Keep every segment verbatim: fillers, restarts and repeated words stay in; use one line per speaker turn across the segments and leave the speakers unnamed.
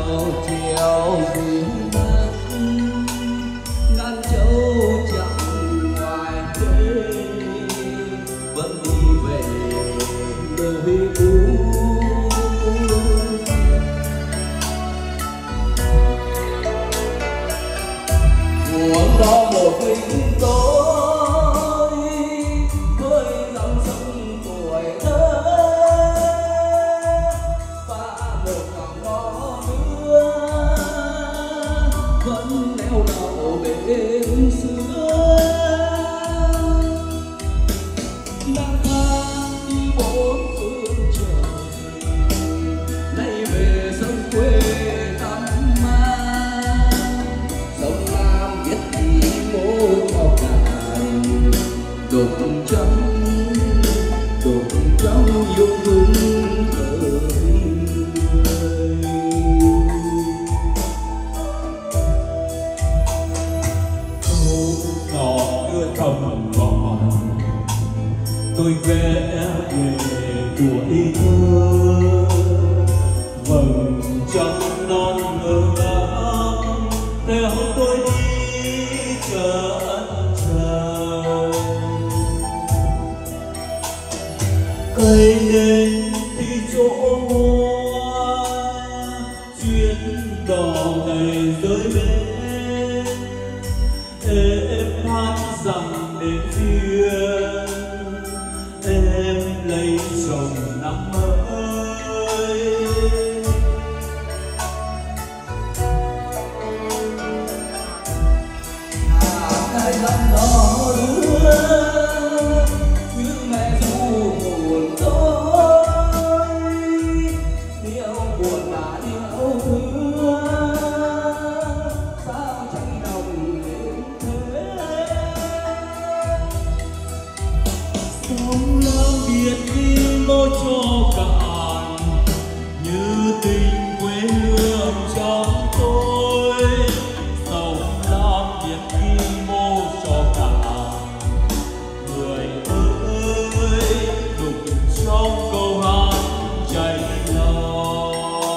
treo biển đất ngàn châu chẳng ngoài thế vẫn đi về nơi cũ. Buồn đó một mình tôi với dòng sông tuổi thơ và một cặp đó nữa vẫn neo đậu bên xưa. Lang thang đi bốn phương trời nay về sông quê thăm mang sông Lam biết đi mô cho cạn đục trắng đục trắng yêu thương đời người.
Câu đò đưa thầm gọi tôi vẽ về tuổi thơ vầng trăng non ngơ ngác theo tôi đi chân trời. Cây nên đi chỗ hoa chuyến đò này rơi bên em hát rằng đến duyên em lấy chồng năm mới.
Ai năm đó đưa như mẹ ru buồn tôi yêu buồn là yêu thương sao chẳng đồng đến thế.
Sông Lam biệt đi mô cho cạn như tình quê hương trong tôi. Sông Lam biệt đi mô cho cạn người ơi đục trong câu hát cháy lòng.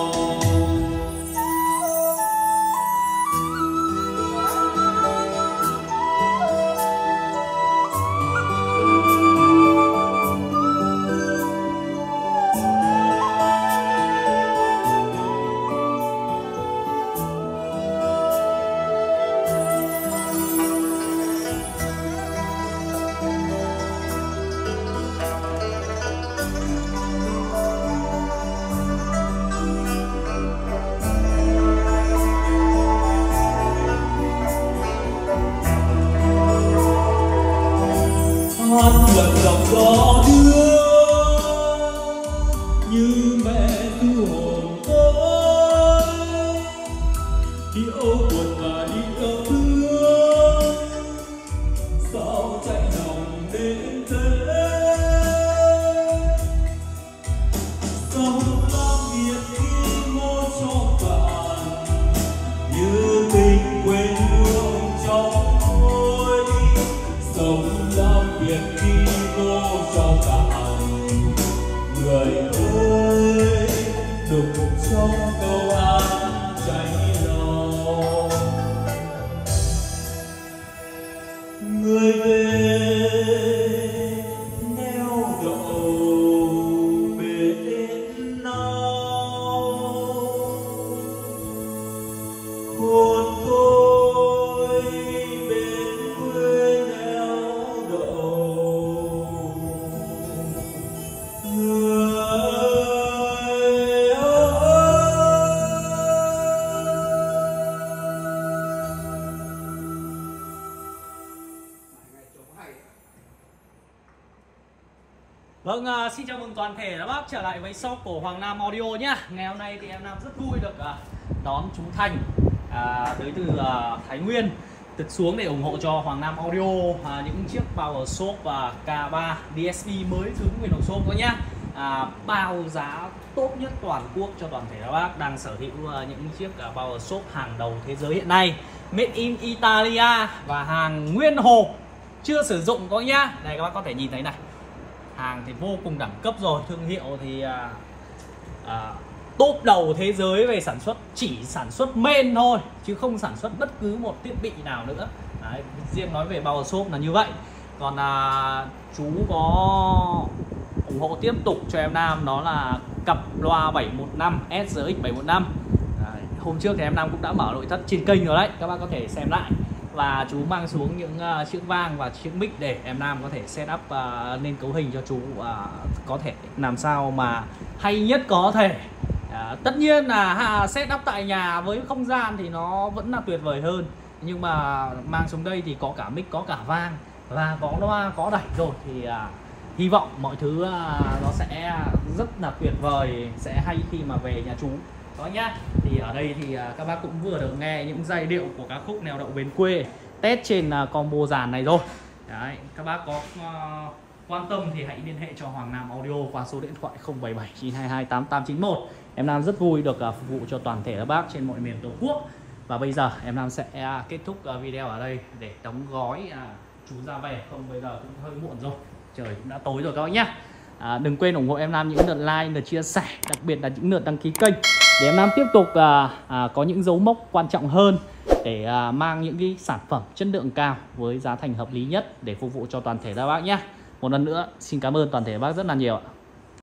Hát lần dòng gió đưa như mẹ ru hồn tôi điệu buồn và điệu thương sao chạy lòng đến thế. Sông Lam biệt đi mô cho cạn như tình quê hương trong tôi. Sông Lam biệt đi mô cho cạn người ơi đục trong câu hát cháy lòng. Người về neo đậu bên nào hồn tôi bên quê neo đậu người ơi.
Vâng, uh, xin chào mừng toàn thể các bác trở lại với shop của Hoàng Nam Audio nhá. Ngày hôm nay thì em Nam rất vui được uh, đón chú Thành uh, tới từ uh, Thái Nguyên thực xuống để ủng hộ cho Hoàng Nam Audio uh, những chiếc Power Shop và K ba đê ét pê mới thứ Nguyên Đồng Shop đó nhá. Uh, bao giá tốt nhất toàn quốc cho toàn thể các bác đang sở hữu uh, những chiếc uh, Power Shop hàng đầu thế giới hiện nay, made in Italia và hàng nguyên hộp chưa sử dụng có nhá. Đây các bác có thể nhìn thấy này, hàng thì vô cùng đẳng cấp rồi, thương hiệu thì à, à, top đầu thế giới về sản xuất, chỉ sản xuất main thôi chứ không sản xuất bất cứ một thiết bị nào nữa. Đấy, riêng nói về Power Shop là như vậy. Còn à, chú có ủng hộ tiếp tục cho em Nam đó là cặp loa bảy một năm S R X bảy một năm. Đấy, hôm trước thì em Nam cũng đã mở nội thất trên kênh rồi đấy, các bác có thể xem lại. Và chú mang xuống những uh, chiếc vang và chiếc mic để em Nam có thể set up uh, lên cấu hình cho chú uh, có thể làm sao mà hay nhất có thể. Uh, tất nhiên là ha, set up tại nhà với không gian thì nó vẫn là tuyệt vời hơn, nhưng mà mang xuống đây thì có cả mic, có cả vang và có loa, có đẩy rồi thì uh, hy vọng mọi thứ uh, nó sẽ rất là tuyệt vời, sẽ hay khi mà về nhà chú đó nhá. Thì ở đây thì uh, các bác cũng vừa được nghe những giai điệu của ca khúc Neo Đậu Bến Quê test trên uh, combo dàn này rồi. Đấy, các bác có uh, quan tâm thì hãy liên hệ cho Hoàng Nam Audio qua số điện thoại không bảy bảy chín hai hai tám tám chín một. Em Nam rất vui được uh, phục vụ cho toàn thể các bác trên mọi miền Tổ quốc. Và bây giờ em Nam sẽ uh, kết thúc uh, video ở đây để đóng gói uh, chú ra về, không bây giờ cũng hơi muộn rồi, trời cũng đã tối rồi các bác nhá. À, đừng quên ủng hộ em Nam những lượt like, lượt chia sẻ, đặc biệt là những lượt đăng ký kênh để em Nam tiếp tục à, à, có những dấu mốc quan trọng hơn để à, mang những cái sản phẩm chất lượng cao với giá thành hợp lý nhất để phục vụ cho toàn thể các bác nhé. Một lần nữa xin cảm ơn toàn thể các bác rất là nhiều ạ.